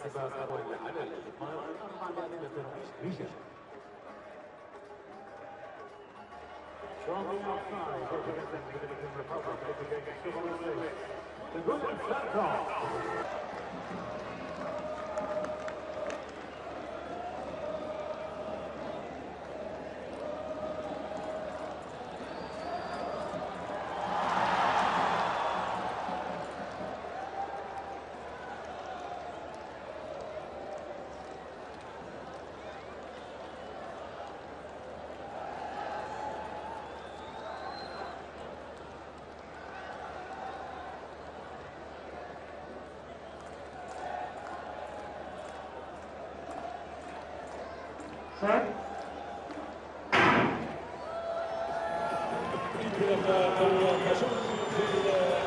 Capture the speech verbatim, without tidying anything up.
السباق والعدد أربعمائة وعشرين. From the outside, representing the Dominican Republic, Education Civil State, the Golden Santos. في